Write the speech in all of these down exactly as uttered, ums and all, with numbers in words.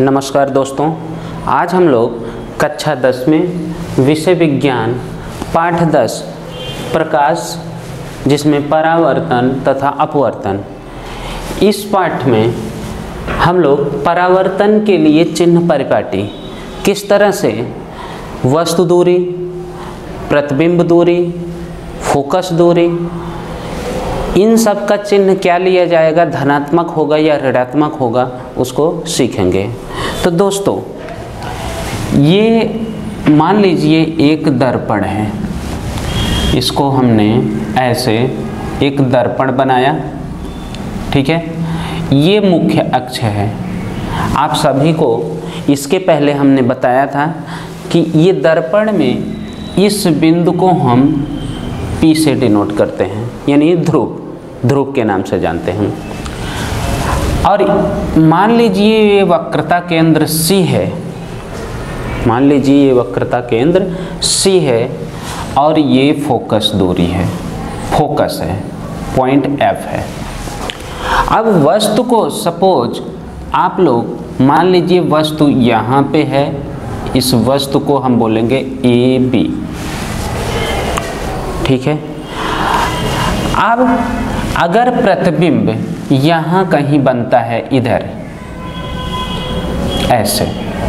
नमस्कार दोस्तों, आज हम लोग कक्षा दस में विषय विज्ञान पाठ दस प्रकाश, जिसमें परावर्तन तथा अपवर्तन, इस पाठ में हम लोग परावर्तन के लिए चिन्ह परिपाटी किस तरह से वस्तु दूरी, प्रतिबिंब दूरी, फोकस दूरी, इन सब का चिन्ह क्या लिया जाएगा, धनात्मक होगा या ऋणात्मक होगा, उसको सीखेंगे। तो दोस्तों, ये मान लीजिए एक दर्पण है, इसको हमने ऐसे एक दर्पण बनाया, ठीक है। ये मुख्य अक्ष है। आप सभी को इसके पहले हमने बताया था कि ये दर्पण में इस बिंदु को हम P से डिनोट करते हैं, यानी ध्रुव ध्रुव के नाम से जानते हैं। और मान लीजिए ये वक्रता केंद्र C है, मान लीजिए ये वक्रता केंद्र C है और ये फोकस दूरी है, फोकस है, पॉइंट F है। अब वस्तु को सपोज आप लोग मान लीजिए वस्तु यहाँ पे है, इस वस्तु को हम बोलेंगे ए बी, ठीक है। अब अगर प्रतिबिंब यहाँ कहीं बनता है, इधर ऐसे,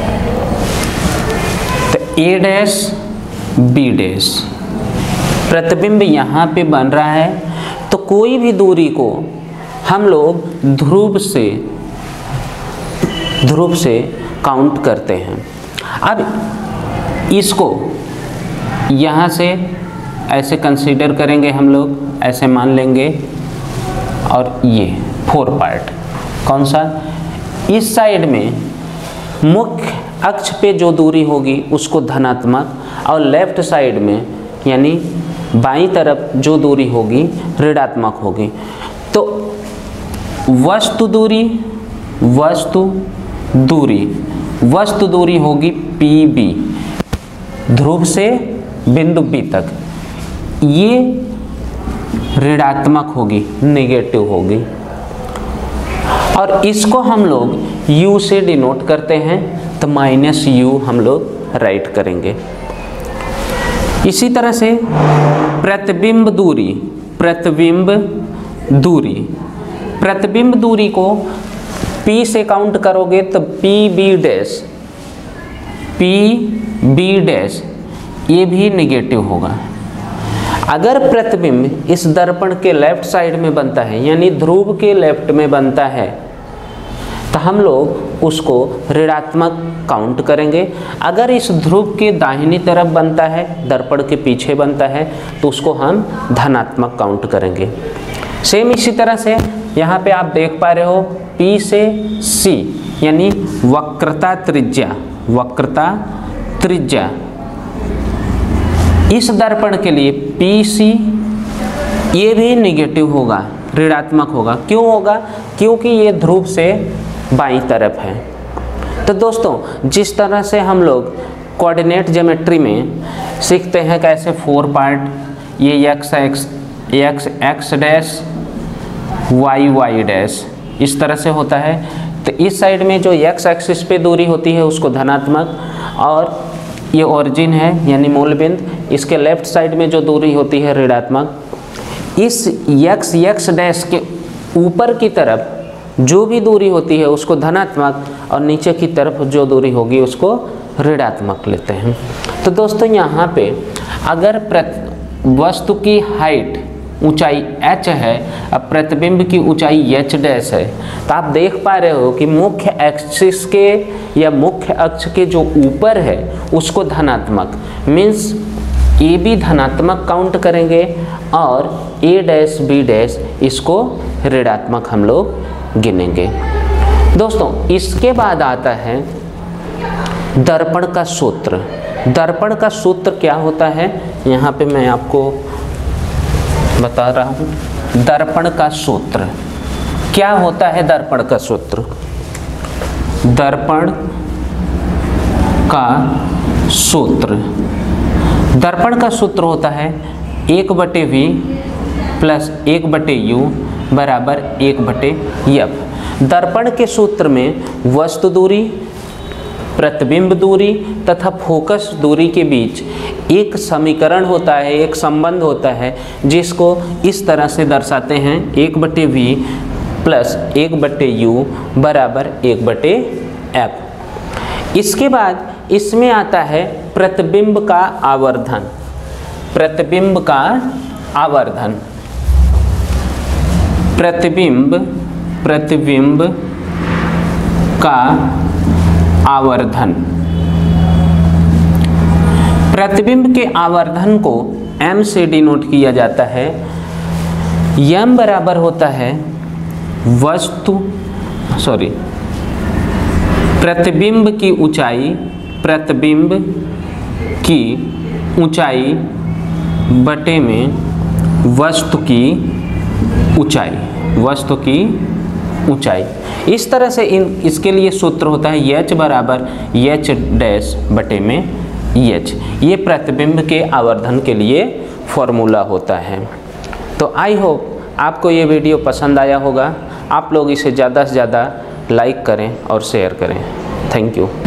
तो ए डैश बी डैश, प्रतिबिंब यहाँ पे बन रहा है, तो कोई भी दूरी को हम लोग ध्रुव से ध्रुव से काउंट करते हैं। अब इसको यहाँ से ऐसे कंसीडर करेंगे हम लोग, ऐसे मान लेंगे, और ये फोर पार्ट कौन सा, इस साइड में मुख्य अक्ष पे जो दूरी होगी उसको धनात्मक, और लेफ्ट साइड में यानी बाईं तरफ जो दूरी होगी ऋणात्मक होगी। तो वस्तु दूरी वस्तु दूरी वस्तु दूरी होगी पी बी, ध्रुव से बिंदु बी तक, ये ऋणात्मक होगी, नेगेटिव होगी। और इसको हम लोग U से डिनोट करते हैं, तो माइनस U हम लोग राइट करेंगे। इसी तरह से प्रतिबिंब दूरी प्रतिबिंब दूरी प्रतिबिंब दूरी को P से काउंट करोगे तो P B dash P B dash ये भी नेगेटिव होगा। अगर प्रतिबिंब इस दर्पण के लेफ्ट साइड में बनता है, यानी ध्रुव के लेफ्ट में बनता है, तो हम लोग उसको ऋणात्मक काउंट करेंगे। अगर इस ध्रुव के दाहिनी तरफ बनता है, दर्पण के पीछे बनता है, तो उसको हम धनात्मक काउंट करेंगे। सेम इसी तरह से यहाँ पे आप देख पा रहे हो P से C, यानी वक्रता त्रिज्या वक्रता त्रिज्या इस दर्पण के लिए पी सी ये भी निगेटिव होगा, ऋणात्मक होगा। क्यों होगा? क्योंकि ये ध्रुव से बाईं तरफ है। तो दोस्तों, जिस तरह से हम लोग कोऑर्डिनेट ज्योमेट्री में सीखते हैं कैसे फोर पार्ट, ये x x x x dash y y dash इस तरह से होता है, तो इस साइड में जो एक्स एक्सिस पे दूरी होती है उसको धनात्मक, और ये ओरिजिन है यानी मूल बिंदु, इसके लेफ्ट साइड में जो दूरी होती है ऋणात्मक। इस एक्स एक्स डैश के ऊपर की तरफ जो भी दूरी होती है उसको धनात्मक, और नीचे की तरफ जो दूरी होगी उसको ऋणात्मक लेते हैं। तो दोस्तों, यहाँ पे अगर वस्तु की हाइट ऊंचाई h है, अब प्रतिबिंब की ऊंचाई h डैश है, तो आप देख पा रहे हो कि मुख्य एक्सिस के या मुख्य अक्ष के जो ऊपर है उसको धनात्मक, मीन्स ए बी धनात्मक काउंट करेंगे, और a डैश बी डैश इसको ऋणात्मक हम लोग गिनेंगे। दोस्तों, इसके बाद आता है दर्पण का सूत्र। दर्पण का सूत्र क्या होता है, यहाँ पे मैं आपको बता रहा हूँ। दर्पण का सूत्र क्या होता है? दर्पण का सूत्र दर्पण का सूत्र दर्पण का सूत्र होता है एक बटे वी प्लस एक बटे यू बराबर एक बटे एफ। दर्पण के सूत्र में वस्तु दूरी, प्रतिबिंब दूरी तथा फोकस दूरी के बीच एक समीकरण होता है, एक संबंध होता है, जिसको इस तरह से दर्शाते हैं, एक बटे वी प्लस एक बटे यू बराबर एक बटे एफ। इसके बाद इसमें आता है प्रतिबिंब का आवर्धन। प्रतिबिंब का आवर्धन, प्रतिबिंब प्रतिबिंब का आवर्धन। प्रतिबिंब के आवर्धन को m से डिनोट किया जाता है। m बराबर होता है वस्तु सॉरी प्रतिबिंब की ऊंचाई, प्रतिबिंब की ऊंचाई बटे में वस्तु की ऊंचाई, वस्तु की ऊंचाई। इस तरह से इन इसके लिए सूत्र होता है h बराबर एच डैश बटे में एच। ये प्रतिबिंब के आवर्धन के लिए फॉर्मूला होता है। तो आई होप आपको ये वीडियो पसंद आया होगा। आप लोग इसे ज़्यादा से ज़्यादा लाइक करें और शेयर करें। Thank you.